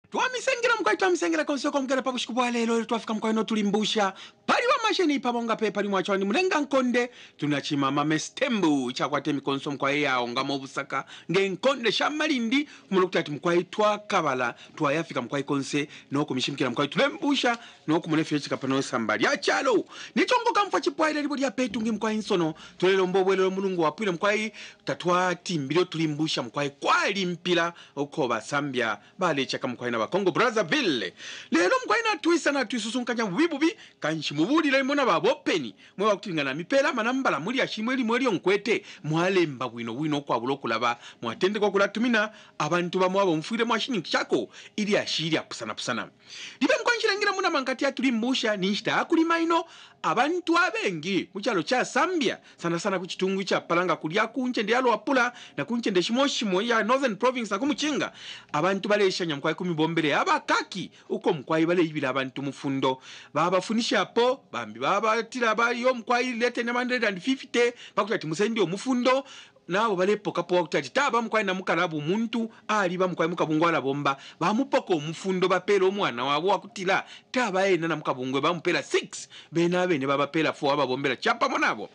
Twamisengera mkwai twamisengera konsoko mgera pakushikubwa lelo twafika mkwai no Utulimbusha pali wa masheni pabonga pe pali mwachwani mulenga nkonde tunachimama mestembu chakwate mikonso mkwai yao ngama obusaka ngenkonde shamalindi kumulokutati mkwai twakabala twayafika mkwai konse no kumishimikira mkwai Utulimbusha no kumunefye chikapano sambali achalo nichongo kamfa chipwaile libodi ya petungi mkwai nsono tulelo mbobwelo mulungu wapwile mkwai tatwati mbilo Utulimbusha mkwai kwali mpila okoba Zambia bale chaka mkwai na Congo Brazzaville lero mkwai na twisusunkanya bubibubi kanshi mubulira imona babopeni mwe wakutingana mipela manambala muri ashimweli mweli onkwete mwalemba bwino kwa bulokulaba mwatende kwa kulatumina abantu bamwabo mfuire mwashini chako ili ashiri pusana libe mkwanchirangira muna mankati ya Utulimbusha nishita akulima ino abantu abengi muchalo cha Zambia sana kuchitungu cha palanga kulia kunche ndiyalo wapula na kunche ndeshimoshimo ya Northern Province na kumuchinga abantu baleshanya mkwai kumibombele abakaki uko mkwai bale ibila abantu mufundo babafunisha po bambi babatira bali yo mkwai lete ne 150 bakutati musendi omufundo nabo balepoka po wakutati taba mkwai na mukalabu muntu ali ba mkwai mukabungwala bomba bamupoko omufundo bapela omwana wabo wakutila taba ena na mukabungwe bamupela 6 bena bene babapela 4 ababombela chapa monabo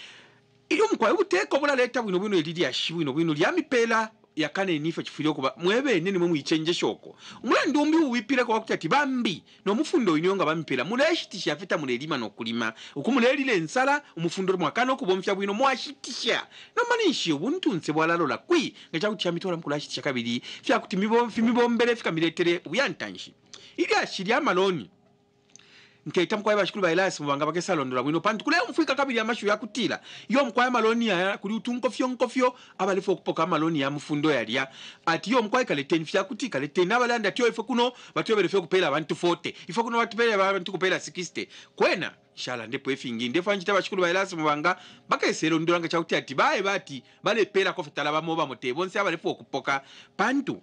iyo mkwai uteko bula leta bwino elidi ya bwino lya mipela yakane nife chifilio kuba mwebe nini mwe ichenje shoko mula ndumbi uwipile kwa wakutati bambi no mufundo inyonga bamipela mula eshitisha feta mula elima no kulima ukumula elile nsala umufundo mwakano kubomfya bwino mwashitisha no manishi ubuntu nsebwala lola kui ngacha kutia mitola mkula ashitisha kabili fya kutimibombele fika miletere uyantanshi ili ashiri amaloni nkeita mkwai bashikulu bailasi mubanga bakesa londora bwino pantu kule mfuika kabili ya mashu ya kutila yo mkwai maloni ya kuli utunkofyo abalifo kupoka maloni ya mfundo ya liya ati yo mkwai kaleteni fya kutika leteni abalanda ati yo ifo kuno batu yobele kupela abantu 40 ifo kuno batu bele abantu kupela 60 kwena inshallah ndepo efingi ndefa njita bashikulu bailasi mubanga bakeselo ndoranga chakuti ati bae bati bale pela kofitala bamoba motebonse abalifo kupoka pantu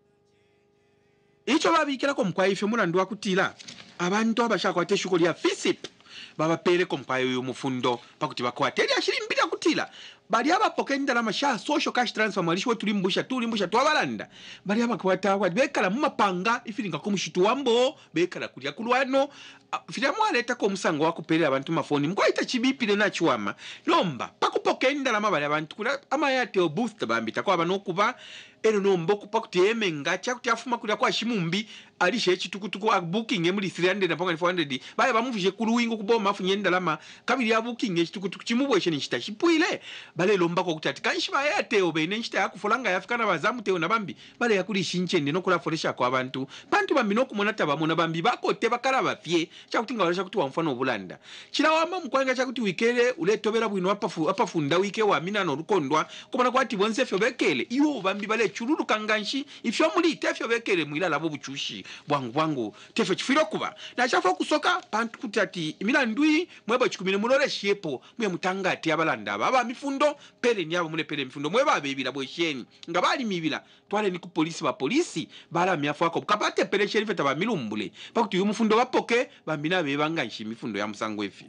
icho babikira ko mkwai ife mulandu wakutila abantu abashakwate shukuli ya FISIP baba pele komkwai yo mufundo pakuti bakwate ali ashirimbira kutila bali abapoke ndalama sha social cash transfer malisho Utulimbusha twabalanda bali abakwata bekala mu mapanga ifiringa ko mushitu wambo bekala kulya kulwano firamu aleta ko musango wakupelera abantu mafoni mkwaita chibipire na chiwama lomba pakupoke ndalama bali abantu kula amayate boost bambita kwa banokuba ero nombo kupakuti ngacha kuti afuma kulya kwa shimumbi alishe chitukutuku booking emuli 300 na 400 baye bamuvije kuluwingo kuboma afunye ndalama kabili ya booking chitukutuku chimubweshe nishita chipwile bale lomba ko kutati kanshi bayate obene nshita yakufulanga yafikana bazamu teo na bambi bale yakuli shinchende no kula foresha kwa abantu bantu bambi no kumona tabamona bambi bakote bakala bafye chakutinga walisha kuti wamfano obulanda chila wama mkwanga chakuti wikele uletobera bwino apafunda wike wa mina no rukondwa kubona kwati bonse fyo bekele iyo bambi bale chululu kanganshi ifyo muri tefyo bekele mwila labo buchushi bwangu tefyo chifiro kuba na chafa kusoka pantu kutati milandui mweba chikumine mulole shepo mwe mutangati abalanda baba mifundo pele nyabo mule pele mifundo mweba bebila bwesheni ngabali mibila twale ni ku polisi bala miafu yako kapate pele sherife taba milumbule pakuti yu mufundo bapoke bambina bebanga nshi mifundo ya musango efi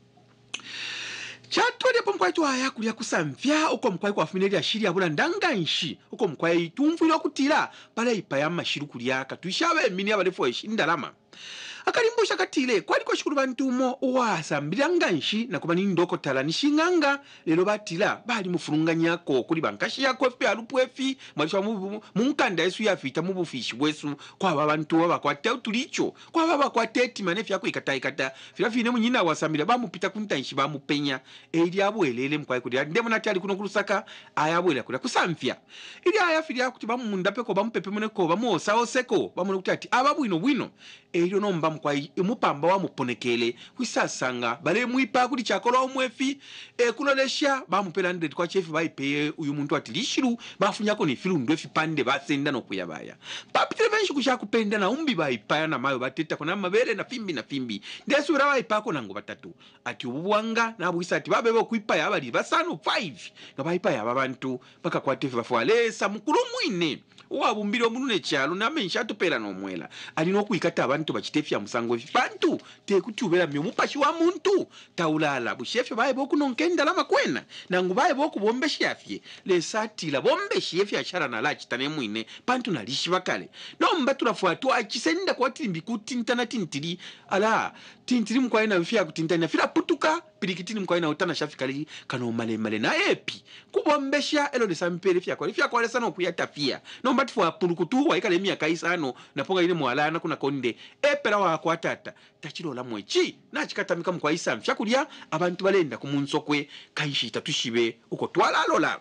chatwele pomkwai twaya kulya kusamfya uko mkwai kwa familia shiri abula ndanganshi uko mkwai tumfira kutila pala ipaya mashiru kulyaka tuishabe mini abalefo ndalama Akalimbusha katile kwali kwa shukuru bantumo uwasa mbilanganshi na kubani ndoko tala nishinganga lelo batila bali mufurunganyako kuli bankashi yako efi alupu efi mwaliswa munkanda yesu ya fita mubufishi wesu kwa babantu waba kwa teo tulicho kwa baba kwa teti manefi yako ikata filafine mnyina wasambila bamu pita kuntanshi bamu penya ili abu elele mkwai kudia ndemo natali kuno kulusaka ayabu ele kudia kusamfya ili ayafili ya kutibamu mundapeko bamu pepe mweneko bamu osao seko bamu nukutati ababu ino ili nomba mkwai mupamba wa muponekele kwisasanga bale muipa kuli chakolo omwefi kulolesha bamupela 100 kwa chefi baipe uyu muntu atilishiru bafunyako ni filu ndwefi pande basenda no kuyabaya papitire benshi kushakupenda na umbi baipa na mayo bateta kona mabere na fimbi ndesu ura baipa ko nango batatu ati ubwanga na bwisa ati babebo kuipa ya bali basano 5 na baipa ya babantu baka kwa tefi bafwalesa mukuru mwine wabumbiro munune cyalo na mensha tupela no mwela ali no kuikata abantu bachitefya musango bantu te kutubera myo mupashi wa muntu taulala bushefe baye boku nonkenda la makwena nangu baye boku bombe shafye le satila bombe shefye achara na lachi tane mwine pantu na lishi bakale no mbatu rafuatu achisenda kwa timbi kutintana tintiri ala tintiri mkwaina wifia kutintana fila putuka pirikitini mkwaina utana shafikali kano male male na epi kubombesha elo de sampere fia kwa lesa no kuyatafia no mbatu fwa purukutu wa ikale miya kaisano na ponga ile mwalana kuna konde epera wa kwa tata tachiro la mwechi na chikata mika mkwaisa mshakulia abantu balenda kumunsokwe kaishi tatushibe uko twala lola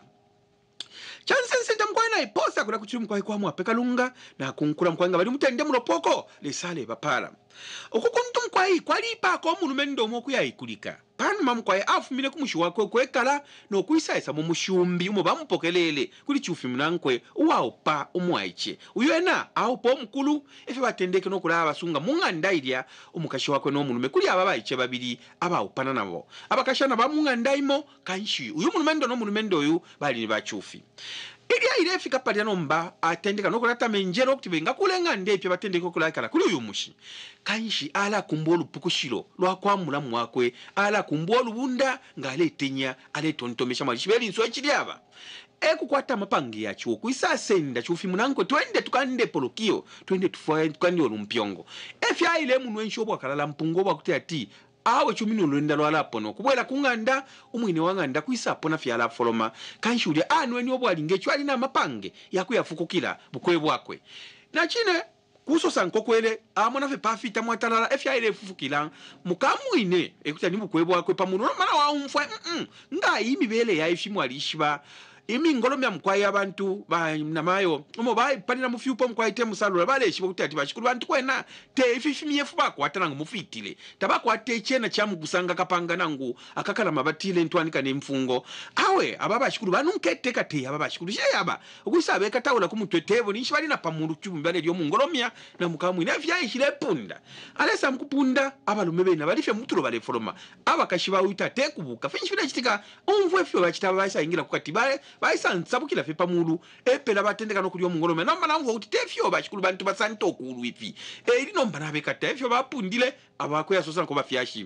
chansense mkwaina iposa kula kuchiri mkwai kwa mwapeka lunga na kunkura mkwainga bali mutende mulopoko lesale bapala okukuntu mkwai kwalipa ko mulumendo moku yayikulika panu mamkwai afumile kumushi wako kwekala no kuisaisa mu mushumbi umo bamupokelele kuli chufi munankwe uwaopa umwaiche uyena aopo mkulu efe batendeke no kula abasunga mungandairya umukashi wako no mulume kuli ababaiche babiri abaopana nabo abakashana bamungandaimo kanshi uyu mulumendo no mulumendo uyu bali ni bachufi Ilia ile fika palia nomba atendeka no kulata menjero kutibenga kulenga ndepye batendeka kulakala kuli uyu mushi kanshi ala kumbolu pukushiro lwa kwa mulamu wakwe ala kumbolu bunda ngale tenya ale tontomesha malishibeli nso ekilyaba ekukwata mapangi yacho kuisa senda chufi munanko twende tukande polokio twende tukandi olumpyongo efya ile munwe nshobo akalala mpungo bakuti ati awe chumino lwenda lwala pono kubwela kunganda umwine wanganda kuisa pona fyala foloma kanshulya anwe ni obwalinge chwali na mapange yakuyafukukira bukwe bwakwe na chine kuso sanko kwele amona fe pafita mwatalala efya ile fufukira mukamwine ekuta ni bukwe bwakwe pamuno mana wa umfwa nga imibele ya ifimu alishiba imi ngolomya mkwai abantu ba namayo umo ba panira mufyupo mkwai temu salula bale shibo kutati bashikuru bantu kwena te ififimi yefu bako atananga mufitile tabako atechena chamu kusanga kapanga nangu akakala mabatile ntwanika ne mfungo awe ababa shikuru banunketeka te ababa shikuru je aba ukusabe katawula kumutwetevo nishibali na pamundu chumbale lyo mungolomya na mukamwi na vya ishile punda alesa mkupunda abalume bena balifye mutulo bale foloma abakashiba uita te kubuka finshibile chitika umvwe fyo bachitaba baisa ingira kukatibale baisa nsabukila fe pamulu epela batendeka no kulyo mungolome no mana uti tefyo bashikulu bantu basanto okulu ifi eri no mbana bekata efyo bapundile abako yasosa ko bafyashi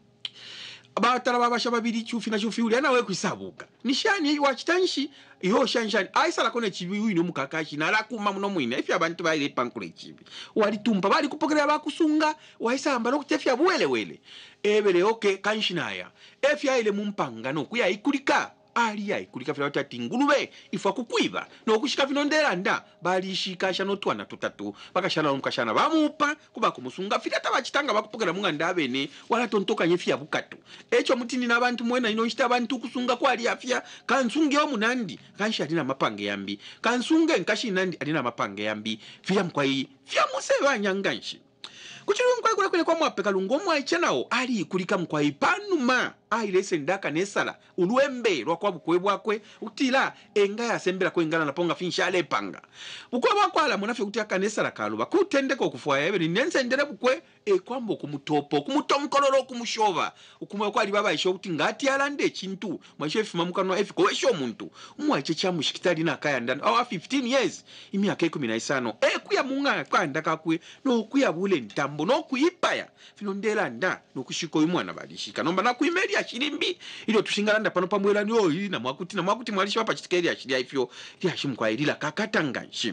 abatala babasha babiri chufi na chufi uli anawe kuisabuka nishani wachitanshi iyo shanshani aisa la kone chibi uino mukakashi na la kuma muno mwine efyo abantu baile pankule chibi walitumpa bali kupokera bakusunga waisa ambalo kutefya buwele ebele okay kanshinaya efya ile mumpanga no kuya ikulika aliya ikulika fila watati ngulube ifwa kukwiba no kushika vinondera nda bali shikasha no twana tutatu bakashana mukashana bamupa kuba kumusunga fila tabachitanga bakupokera munga ndabene wala tontoka nyefya bukatu echo mutini nabantu mwena ino ishita abantu kusunga kwa ali afya kansunge yo munandi kansha dina mapange yambi kansunge nkashi nandi adina mapange yambi fila mkwai fya museba nyanganshi kuchiru mkwai kule kwa mwapeka lungomu aichenao ali kulika mkwai panuma ailese ndaka nesala uluembe lwa kwa bukwe bwakwe utila enga yasembera kwengana na ponga finshale panga bukwe bwakwe ala munafe utia kanesala kaluba kutendeka okufwa yabe nense ndere bukwe kwambo kumutopo kumutomkololo kumushova ukumwe kwa libaba isho uti ngati alande ekintu mwaisho efima mukano efiko wesho muntu umwache chamu shikitali na kaya ndana awa 15 years imyaka 15 kuya munga kwa ndaka kwe no kuya bule ntambo no kuyipaya finondela nda no kushiko umwana balishika nomba na kuimeli shirimbi ilo tushingalanda pano pamwela ni oi na mwakuti mwalisha hapa chitikeli ya shiria ifyo ya shimkwa ilila kakatanga shim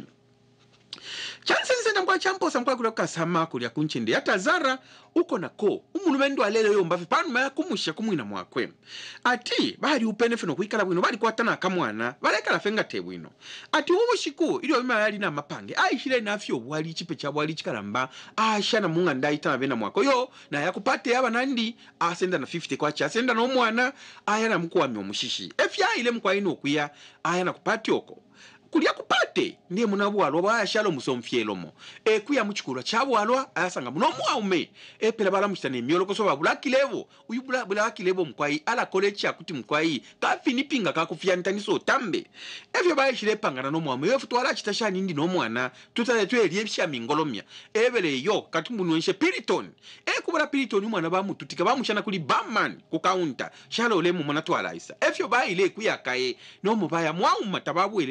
chansense na mkwa champosa mkwa kula kasama kulia kunchinde yata zara uko na ko umulumendo alele yo mbafi panu maya kumusha kumwina mwakwe ati bahari upene fino kuikala bwino bali kuatana kamwana balekala fenga tebwino ati ubu shiku ili wima yali na mapange aishile na afyo wali chipecha wali chikalamba ashana munga ndai tana bena mwako yo na yakupate yaba nandi asenda na 50 kwa cha asenda na umwana ayana mkuwa miomushishi efya ile mkwa ino kuya ayana kupati oko kulia kupate ndiye munabwalwa bwashalo musomfyelomo kuya muchikura chabwalwa ayasanga muno mwaume pela bala mushitane myolo kosoba bulaki levo uyu bulaki levo mkwai ala college akuti mkwai ka finipinga ka kufyantaniso tambe efyo bayishile pangana no mwaume efu twala chitashani ndi no mwana tutale tweli ebisha mingolomya ebele yo katumunwenshe piriton kubala piriton umwana bamututika bamushana kuli bamman ku counter shalo lemu mwana twala isa efyo bayile kuya kae no mubaya mwauma tababu elele ulanga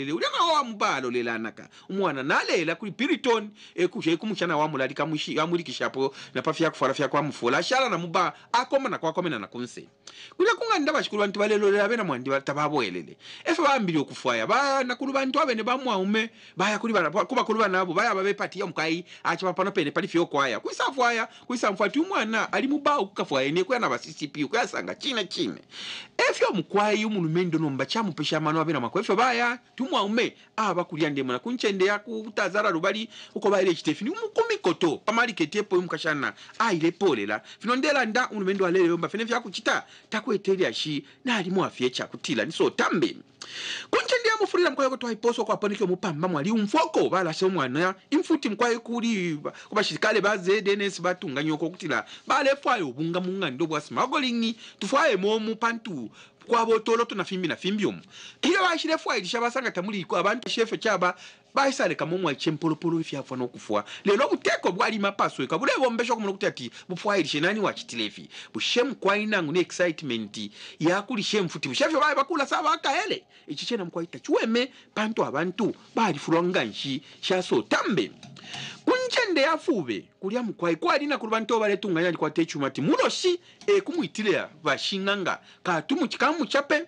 wa mubalo lelanaka umwana nalela kuli piriton ekuje kumuchana wa mulalika mushi amulikishapo na pafya kufara fya kwa mufula shala na muba akoma na kwa komena na kunse kuli kunganda bashikuru bantu balelo bena mwandi batababo elele efe bambiri okufaya ba nakulu bantu abene bamwaume baya kuli bana kuba kuli bana abo baya babe pati ya mkai acha pano pene pali fyo kwaya kuisafwaya kuisamfati umwana ali muba ukafwaya ne kwa na ba CCP kwa sanga chine efyo mkwai umunumendo nomba chamupesha mano abena makwefe baya tumwaume abakulya ndemo na kunchende ya kutazara rubali uko baile chitefini umukumikoto pamali ketepo mukashana aile polela finondela nda unumendo alele yomba fene vya kuchita takwetelia shi na alimu afyecha kutila niso tambe kunchende ya mufurira mkwai ko twayiposo kwa ponike mupamba mwali umfoko bala se mwana imfuti mkwai kuli kubashikale ba ZNBC batunga nyoko kutila bale fwayo bunga munga ndo bwa smuggling tufwaye momu pantu kwa botolo tunafimbi na fimbium ile bashire fwa ilishabasanga tamuli kwa abantu shefe chaba baisale kamomwa chempolopolo ifyafa no kufwa lelo buteko bwali mapaso ekabule bombesho kumuntu kutati bufwa ilishe nani wachitilefi bushem kwa inangu ne excitement ya kuli shem futi bushavyo baye bakula saba akaele ichichena mkwaita chueme pantu abantu bali fulwanganshi shaso tambe kunchende ya fube kulia mkwai kwa dina kurubanto baletunganya kwa techumati muloshi kumuitilea bashinganga ka tumuchikamu chape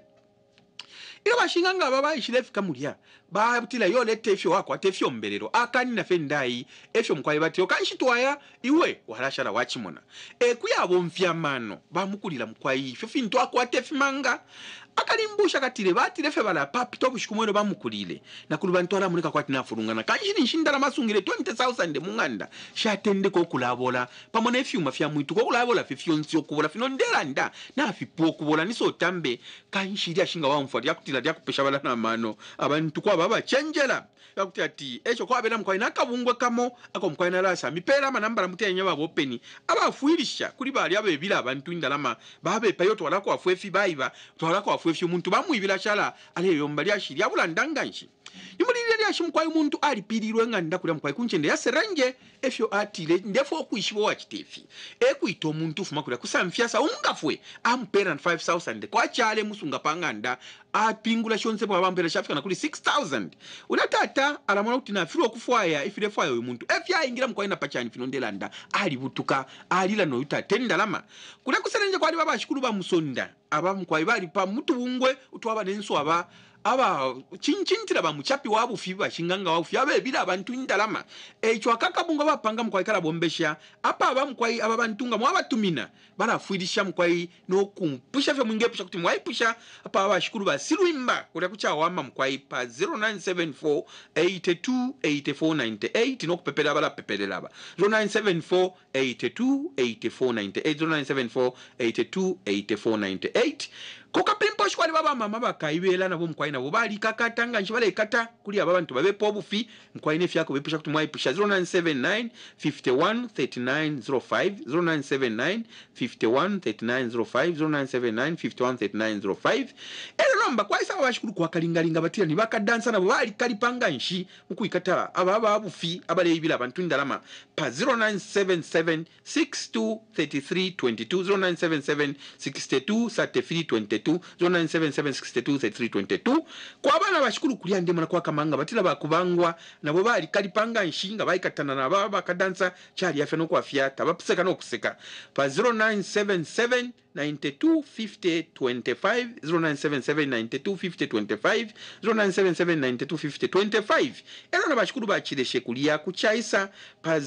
ile bashinganga baba ishilefika mulia ba butila yo lete efyo wako atefyo mbelero akani na fendai efyo mkwai batyo kanshitwaya iwe warashara wachimona kuyabo mfyamano bamukulira mkwai fyo finto akwa atefimanga akalimbusha katile batile fe bala papi to bushikumwero bamukulile na kulubantola mulika kwati nafurungana kanjini nshindala masungire 20,000 munganda shatende ko kulabola pamone fyuma fya mwitu ko kulabola fyonsi okubola finondela nda na fipo okubola niso tambe kanshiri ashinga wa mfodi yakutila ya kupesha bala na mano abantu kwa baba chenjela yakuti ati echo kwa bela mkwai nakabungwe kamo ako mkwai nalasa mipera manambala mutenya babo openi abafuilisha kuli bali abebila abantu indalama babe payoto wala kwa fwefi baiba twala kwa fwefi umuntu bamwibila chala ale yombali ashiri abula ndanganshi nimulile ya shimkwai umuntu alipirirwe nganda kula mkwai kunchende yaseranje efyo atile ndefo kuishibo wachitefi ekuito umuntu fuma kula kusamfyasa ungafwe ampera 5,000 kwa chale musunga panganda apingula shonse bwa bambera shafika na kuli 6,000 unatata alamona kuti na firo kufwaya ifire fwaya umuntu efya ingira mkwai na pachani finondelanda ali butuka alila no yuta tendalama kula kuserenje kwa baba shikuru ba musonda aba mkwai bali pa mutu bungwe utwaba nenso aba chinchintira ba muchapi wabu fiba shinganga wabu fiabe bila abantu indalama echo akakabunga bapanga mkwai kala bombesha apa aba mkwai aba bantunga mwa batumina bala fuidisha mkwai no kumpusha fya mwinge pusha kuti mwai pusha apa aba shikuru ba siluimba kula kucha wama mkwai pa 0974 82 8498 no kupepela bala pepelela ba 0974 82 8498 0974 82 8498 koka pimpo shwali baba mama bakaibela nabo mkwai nabo bali kakatanga nshibale kata kuli aba bantu babe pobufi mkwai ne fyako bepusha kuti mwai pusha 0979 51 3905 0979 51 3905 0979 51 3905 elo nomba kwa isa bashikuru kwa kalingalinga batira ni bakadansa nabo bali kalipanga nshi mukuikata aba abufi abale ibila abantu ndalama pa 0977 62 33 22 0977 62 33 22 0977623322 kwa bana bashikuru kulia ndemo na kwa kamanga batila bakubangwa nabo bali kalipanga nshinga bayikatana na baba kadansa chali yafe no kwa fiata bapseka no kuseka pa 0977 92 50 25 0977 92 50 25 0977 92 50 25 ero na bashikuru bachileshe kulia kuchaisa pa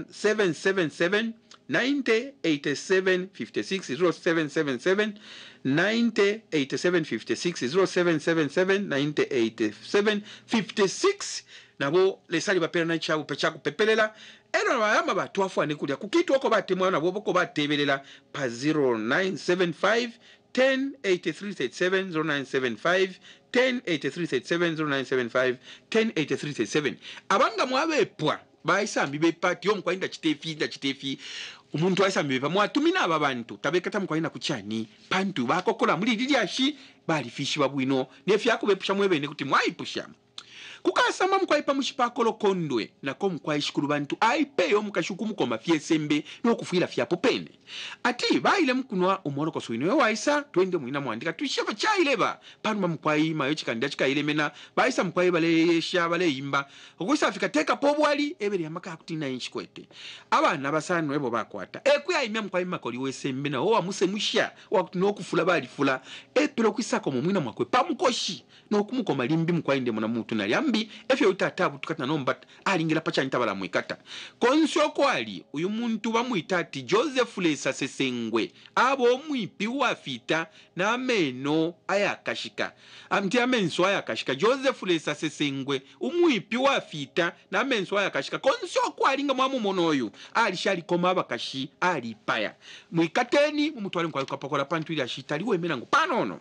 0777 90 87 56 0777 90 87 56 0777 90 87 56 nabo lesali bapera na chabu pechaku pepelela ero bayamba batwafane kulia kukitu oko batemwa nabo boko batebelela pa 0975 10 8337 0975 10 8337 0975 10 8337 abanga mwabepwa baisambi bepati omkwa inda chitefi umuntu aisambi bepa mwatumina aba bantu tabekata mkwa ina kuchani pantu bakokola muri liliashi bali fishi babwino nefyako bepusha mwebene kuti mwaipusha kukasama mkwai pa mushipakolo kondwe nako mkwai shikuru bantu aipeyo mukashuku mukoma fyesembe n'okufuira fyapo pene ati baile mkunwa umoloko swino yo waisa twende mwina mwandika tusheva chaileba panuma mkwai mayo chikandya chikailemena baisa mkwai bale sha bale imba okuisa afika teka pobwali ebere amaka akutina inchikwete abana basano ebo bakwata ekuya imya mkwai makoli wesembe na owa muse musha n'okufula bali fula epero kwisako mu mwina mwakwe pamukoshi n'okumukoma limbi mkwai nde muna mutu na lyambi efyo utatabu tukata nomba alingira pacha ntabala mwikata konsyo kwali uyu muntu bamwita ati Joseph Lesa Sesengwe abo mwipi wafita na meno ayakashika amti amenso ayakashika Joseph Lesa Sesengwe umwipi wafita na menso ayakashika konsyo kwali nga mwamu monoyu alishali koma abakashi ali paya mwikateni mumutwale mkwali kapakola pantu ili ashitali wemera ngo panono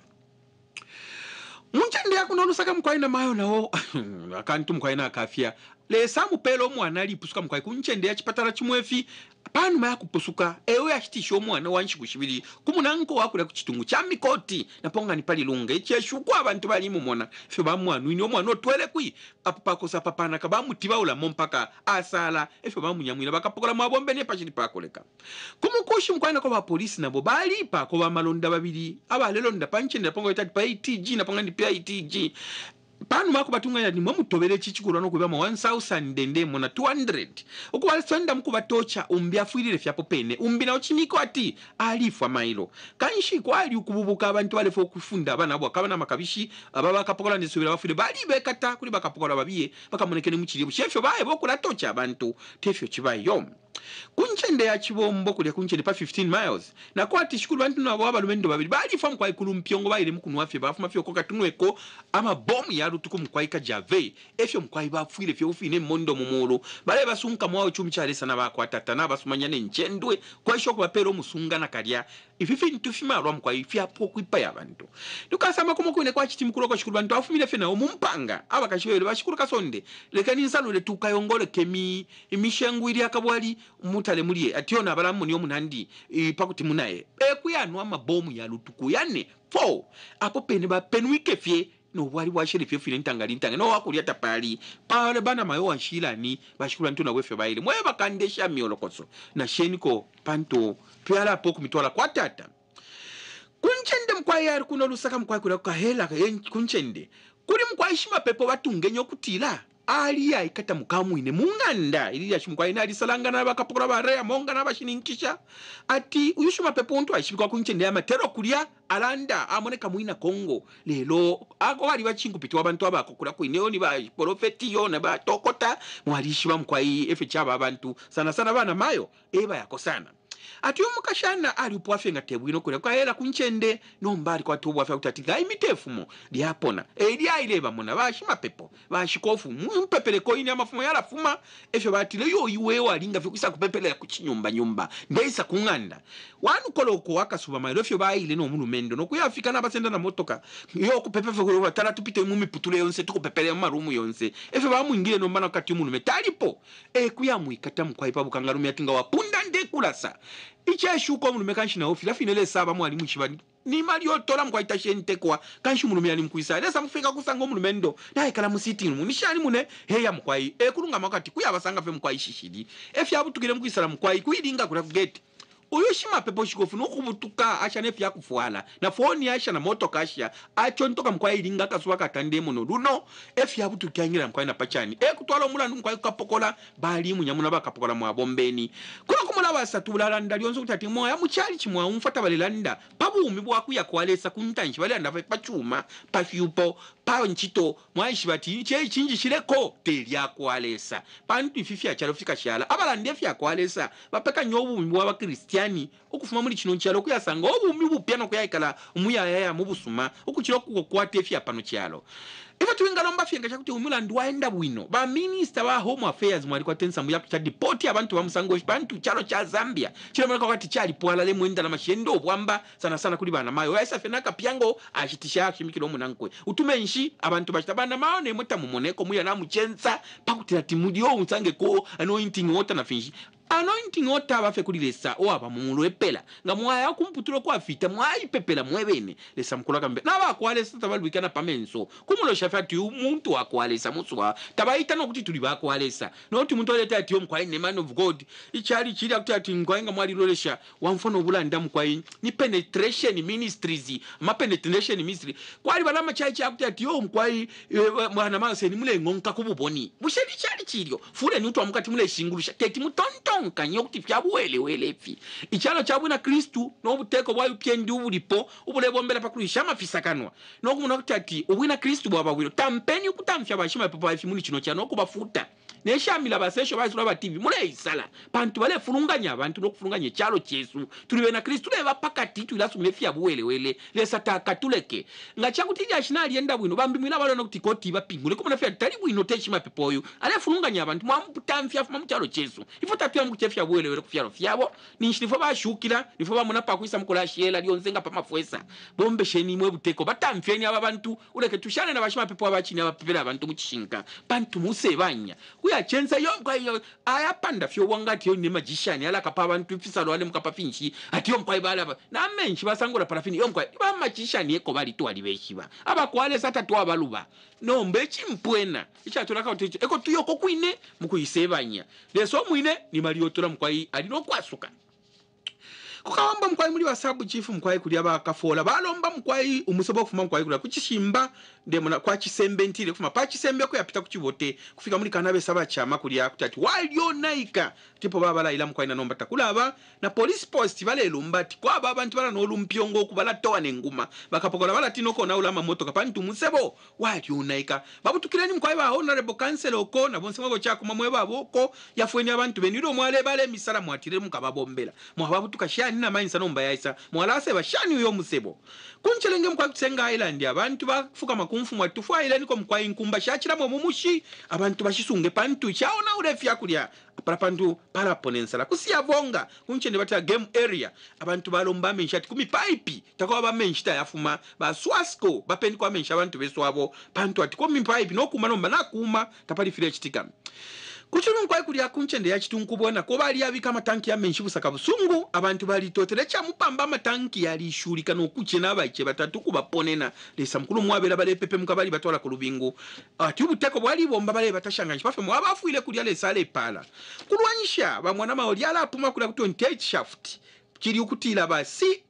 munchende yakunolusaka mkwai na mayo nawo akantu mkwai na akafia Lesa mupelo mwana alipusuka mkwai kunchende ya chipatala chimwefi panu maya kupusuka ewe ashitisho mwana wanshi kushibiri kumunanko wakula kuchitungu cha mikoti na ponga ni pali lunga icheshuku abantu bali mumona fe bamwanu ini omwana otwele kui apakosa papana kabamu tibaula mompaka asala efe bamunyamwina bakapokola mwabombe ne pachiri pakoleka kumukushi mkwai nako ba polisi nabo bali pa ko bamalonda babiri abalelonda panchende ponga itati pa ATG na ponga ni pa ATG panu mako batunga ya ni mwamutobele chichikuru wano kubama 1000 dende mona 200 ukuwa swenda mkuba tocha umbia fuilile fyapo pene umbina uchiniko ati alifu wa mailo kanshi kwa ali ukububuka abantu wale fo kufunda abana abo akabana makabishi ababa kapokola nisubira bafule bali bekata kuli bakapokola babiye bakamonekene muchiri bushefyo baye bokula tocha abantu tefyo chibaye yom kunchende ya chibombo kulia kunchende pa 15 miles na kwa tishikuru bantu na waba lumendo babili bali famu kwa ikulu mpiongo baile mkunu wafye bafu mafyo koka tunweko ama bomu ya rutuku mkwai ka jave efyo mkwai bafuile fyo ufine mondo mumuru bale basunka mwao chumichale sana bako atatana basumanyane nchendwe kwa isho kwa pero musunga na karia ififi ntufima rwa mkwai fya poku ipa ya bantu nukasama kumukune kwa chiti mkulu kwa shikuru bantu wafumile fena umumpanga aba kashiwele bashikuru kasonde lekani insalo le tukayongole kemi imishengu ili akabwali mutale mulie ationa abalamu niyo munandi pakuti munaye ekuyanu amabomu ya lutuku yane 4 apo pene ba penwike fye no wali washiri fye fye ntangali ntanga no wakulia tapali pale bana mayo wanshilani bashikula ntuna wefe baile mwe bakandesha miolokoso na sheniko panto pyala poku mitwala kwa tata kunchende mkwai yari kuno lusaka mkwai kula kahela kunchende kuli mkwai shima pepo batungenyo kutila aliya ikata mukamu ine munganda ili ya shimukwa ina alisalangana bakapokola bareya mongana bashininkisha ati uyushuma pepo untu ashibikwa kunchende ya matero kulia alanda amoneka muina Kongo lelo ako wali bachingu piti wabantu abakokula kuineo ni ba profeti yo na ba tokota mwalishiba mkwai efe chaba abantu sana sana bana mayo eba yakosana ati umukashana ali upwafe ngatebwino kule kwa hela kunchende nombali kwa tubu wafe utatiga imitefumo diapona elia ileba mona bashima pepo bashikofu mpepele ko ini amafumo yala fuma efyo batile yo iwewa linga fikisa kupepele kuchinyumba nyumba ndeisa kunganda wanu koloko wakasuba mailo fyo baile no mulumendo no kuyafika nabasenda na motoka yo kupepefe ko batala tupite mumi putule yonse tukupepele marumu yonse efyo bamwingile no mbana kati mulume talipo kuyamuikata mkwaipa bukangarume atinga wapunda ndekulasa icheshuko mulume kanshi na ofila finele saba mwalimu chibani ni malio tola mkwa itashente kwa kanshi mulume ali mkuisa lesa mfika kusango mulumendo na ikala musiti munishani mune heya mkwai kulunga makati kuya basanga fe mkwai shishidi efya abutugire mkuisa mkwai kuidinga kula gate uyushima pepo shikofu nukubutuka asha nefi yakufuala na foni asha na moto kasha acho ntoka mkwai ilinga kasuwa katande muno luno efi yabutukiangira mkwai na pachani kutwala mulandu mkwai kapokola bali munyamuna bakapokola mwabombeni kuna kumula basatula ndalionzo kutati moya muchali chimwa umfata balilanda pabuumi bwakuya kwalesa kuntanshi balanda pachuma pafyupo pa nchito mwaishi bati chinji shireko telya kwalesa pantu ififi achalo fika shala abalande fya kwalesa bapeka nyobu mbwa ba Kristiani okufuma muri kino cyalo kuyasanga obumi bupyano kuyayikala umuyaya mubusuma okuchiro kukwate fya pano cyalo ifa tuingalomba fyenga chakuti umulandi waenda bwino ba minister wa home affairs mwali kwa tensa muya kucha deport abantu bamusango bantu cyalo cha Zambia kino mwaka kwati cyali pwala le mwenda na mashendo bwamba sana sana kuli bana mayo yasa fenaka pyango ashitisha kimikiro munankwe utumenshi abantu bashitabana maone mutamumoneko muya na muchensa pakutira timudio unsange ko anointing water na finshi anointing otaba fe kulilesa oaba mumulo epela nga mwaya kumputulo kwa fita mwai pepela mwebene lesa mkula kambe na bakwalesa tabalwikana pamenso kumulo shafati umuntu akwalesa muswa tabaita no kuti tuli bakwalesa noti muntu oleta ati omkwai ne man of God ichali chili akuti ati ngwainga mwali lolesha wamfono obulanda mkwai ni penetration ministries ma penetration ministry kwali balama chai akuti ati omkwai mwana mase ni mule ngonka kububoni busheli chali chilio fule ni utu amukati mule shingulusha teti mutontonka nyokuti fyabuwele welefi ichalo chabuna Kristu no buteko bwa upyendi ubulipo ubulebombela pakulisha mafisakanwa no kumuna kuti ati ubwina Kristu bwa bwiro tampeni kutamfya bashima papa ifimuni chino cyano kubafuta neshamila basesho bazura ba TV mule isala bantu bale fulunganya abantu no kufulunganya cyalo cyesu tuliwe na Kristu leba pakati tulasumefya buwele wele lesa takatuleke ngachakuti yashinali yenda bwino bambi mwina balo no kuti koti bapingule kumuna fya tali bwino teshima pepoyo ale fulunganya abantu mwamutamfya fuma mucyalo cyesu ifota pya mukufya buwele wele kufyalo fyabo ninshifo bashukira nifo bamuna pakwisa mukula shela lyonzenga pamafwesa bombe sheni mwe buteko batamfyeni aba bantu uleke tushane na bashima pepo abachini abapepera abantu mukishinka bantu musebanya kuya chenza yonka yo ayapanda fyo wangati yo ne magician ala kapa abantu fisalo wale mukapafinshi ati yonka ibala na menshi basangura parafini yonka ba magician yeko bali to ali beshiba abakwale sata to abaluba no mbechi mpwena ichatulaka utecho eko tuyoko kwine mukuyisebanya leso mwine ni maliotola mkwai alino kwasuka kukawamba mkwai muri wasabu chifu mkwai kuli abakafola balomba mkwai umusobo kufuma mkwai kula kuchishimba ndemona kwa chisembe ntire kufuma pa chisembe ko yapita kuchibote kufika muri kanabe saba chama kuli akutati walio naika tipo baba ila mkwai na nomba takulaba na police post bale lumbati kwa baba bantu bala no lumpyongo kubala towa nenguma bakapokola bala tinoko na ulama moto kapantu musebo walio naika babu tukirani mkwai ba honorable council oko na bonse mwabo chako mamwe baboko yafweni abantu beniro mwale bale misala mwatire mukababombela mwababu tukashani na mainsa nomba yaisa mwalase bashani uyo musebo kunchelenge mkwai kusenga island abantu bafuka makumfu mwatufu island ko mkwai nkumba shachira mu mumushi abantu bashisunge pantu chaona urefya kulya para pantu para ponensala kusiya vonga kunchende bata game area abantu balomba menshati kumi pipe takwa ba menshita yafuma ba swasco bapeni kwa mensha abantu beswabo pantu ati komi pipe no kuma nomba nakuma tapali file chitika kuchunu mkwai kuli akunchende ya chitunku bona ko bali abika matanki ya menshi busaka busungu abantu bali totere cha mupamba matanki yali shulika no kuchena bache batatu kubaponena lesa mkulu mwabela bale pepe mukabali batwala ku lubingo ati ubuteko bwali bomba bale batashanganje pafe mwabafu ile kuli ale sale pala kulwanyisha bamwana maoli ala puma kula ku 28 shaft kiri ukutila ba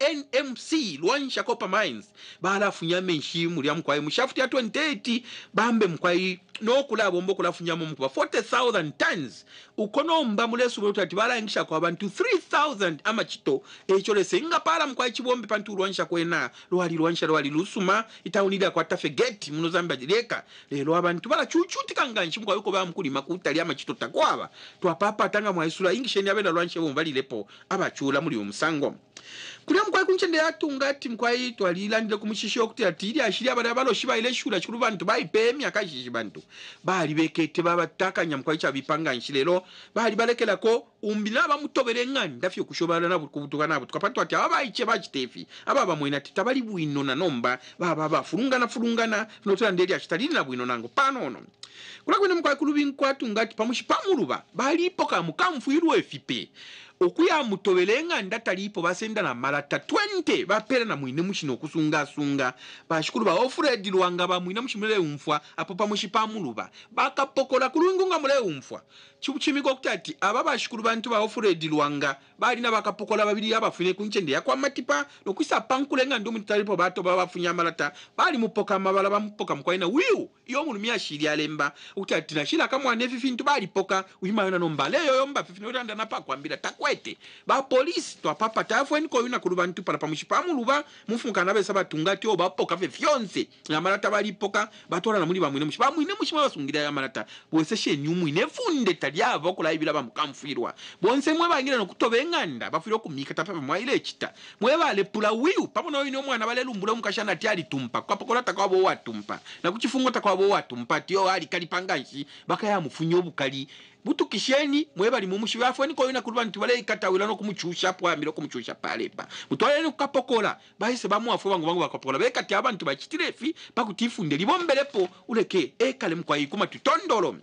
ZNBC Lwanisha Copper Mines balafunya menshi muri amkwai mushafuti ya 28 bambe mkwai no kula bombo kula funyamo mkuba 40,000 tons ukonomba mulesu bwetati balangisha kwa abantu 3,000 amachito echole senga pala mkwai chibombe pantu Lwanisha kwena Lwanisha lusuma itaunida kwa tafegeti muno zambia direka lelo abantu bala chuchuti kanganshi mkwai uko ba mkuli makutali amachito takwaba twapapa tanga mwaisula ingisheni abenda Lwanisha bomba lilepo abachula muri sango kulia mkwai kunchende yatunga ati mkwai twalilandile kumushisho kuti atili ashiri abana balo shiba ile shula chikuru bantu bayipemi akashishi bantu bali bekete babatakanya mkwai chabipanga nshilelo bali balekela ko umbila bamutobere ngani ndafyo kushobala nabo kubutuka nabo tukapatu ati abayiche bachitefi ababa mwena titabali bwino na nomba baba fulungana notera ndeli ashitalini na bwino nango panono kula kwene mkwai kulubin kwatunga ati pamushi pamuluba bali poka mukamfuirwe efipe okuya mutobelenga ndatalipo basenda na malata 20 bapera na mwine mushino kusunga bashikuru ba Fred Lwanga ba mwine mushimule umfwa apo pamushipa muluba bakapokola kulungunga mule umfwa chibuchimiko kutati aba bashikuru bantu ba Fred Lwanga bali na bakapokola babiri abafune kunchende yakwa matipa nokwisa pankulenga ndomu talipo bato babafunya malata bali mupoka mabala bamupoka mkwaina wiu iyo mulumi ashiri alemba utati na shila kama wane fifintu bali poka uyima yona nombale yoyomba fifinu yona napa kwambira takwete ba polisi to papa tafu enko yuna kulubantu para pamushipa muluba mufunka nabe saba tungati o bapoka fe fionse na malata bali poka batora na muri bamwine mushipa mwine mushima basungira ya malata bose she nyumu inefunde talia bakula ibira bamukamfirwa bonse mwe bangira no kutobenganda bafiro kumika tapa mwaile chita mwe bale pula wiu pamono yino mwana bale lumbula mukashana tiali tumpa kwa pokola takwabo watumpa na kuchifungo takwabo watumpa tiyo ali kalipanganshi bakaya mufunyo obukali butukisheni mwebali mumushibafu niko yina kulwa ntibale ikatawila no kumuchusha po amiro kumuchusha palepa mutwale no kapokola bahise bamuafu bangu bakapokola bekati abantu bachitirefi bakutifunde libombelepo uleke ekale mkwai kuma tutondolo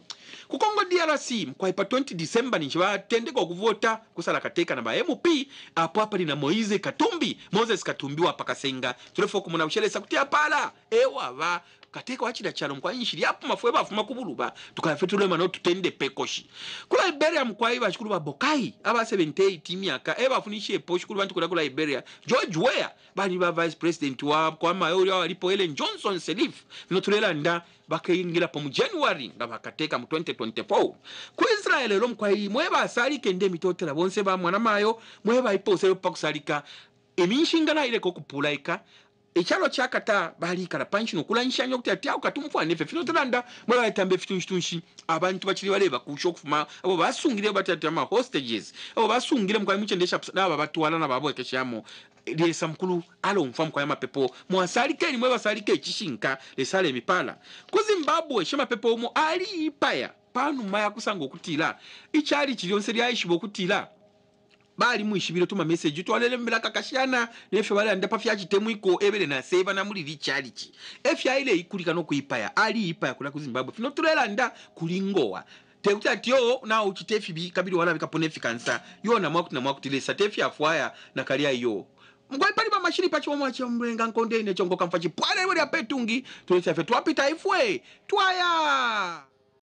kukongo DRC mkwaipa 20 December nichiwa tendeka kuvota kusala kateka na ba MP apo hapa na Moise Katumbi Moses Katumbi wa pakasenga tulefo kumuna ushelesa kutia pala ewa ba kateka wachida chalo mkwa nshiri hapo mafwe bafuma kubuluba tukafetule mano tutende pekoshi kula Liberia mkwai bashukuru ba Bokai aba 78 myaka eba funishe po shukuru bantu kula Liberia George Weah bani ba vice president wa kwa mayori walipo Ellen Johnson Sirleaf notulela nda bakaingira po mu January ngabakateka mu 2024 ku Israel lo mkwai mweba asali kende mitotera bonse ba mwana mayo mweba ipose pakusalika eminshinga ile ko kupulaika echalo chakata bali kala panchi no kulanishanyo kuti ati akatumfu anefe fino tulanda mweba itambe fitunshi abantu bakiri baleba kusho kufuma abo basungire batati ama hostages abo basungire mkwai muchendesha naba batwala na babo ekeshamo lesa mkulu alo mfamu kwa mapepo mwasalike ni mweba salike echishinka lesale mipala ku Zimbabwe shema pepo mo ali ipaya panu maya kusanga okutila ichali chilionse lyayishibo kutila bali muishibiro tuma message twalele mbela kakashana nefe bali anda pafya chitemu iko ebele na save na muri lichalichi efya ile ikulika no kuipaya ali ipaya kula ku Zimbabwe fino tulela nda kulingoa tekuti atiyo na uchitefi bi kabili wala bikapone kansa yo na mwakuti lesa tefi afwaya na kalia yo mgwai pali ba mashini pachi wamwa cha mrenga nkonde ine chongo kamfachi pwale wali apetungi tulesa fe twapita ifwe twaya